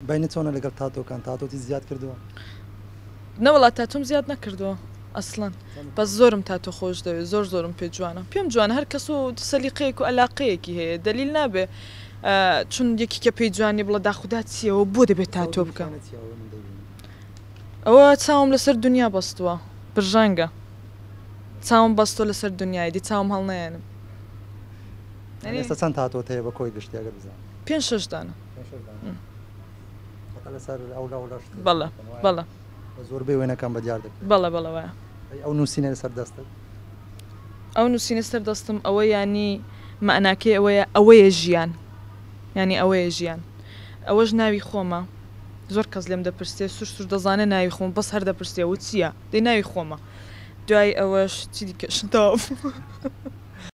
بینە چۆنە لەگەڵ تاتۆکان تاتۆتی زیاد کردووە نەوەڵات تاتۆم زیاد نەکردووە ئەسڵەن بەس زۆرم تاتۆ خۆش دەوێت زۆرم پێ جوانە پێم جوانە هەر کەس و سەلیقەیەک و ئەلاقەیەکی هەیە دلیل نابێ چون یەکی کە پێی جوانی بڵە داخودات چیەوە بۆ دەبێت تاتۆ بکە ئەوە چاوم لەسەر دنیا بەستووە برژانگە چاوم بەستۆ لەسەر دنیای دی چاوم هەڵنایەنم ئێستا چەند تاتۆت هەیە بە کۆی گشتی ئەگەر بزانم 5-6 دانە لەسەر بەڵە بەڵە زۆربەی وێنەکان بە دیار دەکەن بەڵە بەڵەوەە ئەو نووسینە لەسەر دەستت ئەو نووسینە سەر دەستم ئەوە ینی معناکەی ئەوەیە ژیان ینی ئەوەیە ژیان ئەوەش ناوی خۆمە زۆر کەس لێم دەپرسێ سوور دەزانێ ناوی خۆم بەس هەر دەپرسێ و چییە دەی ناوی خۆمە دوای ئەوەش چی دیکەشتەوە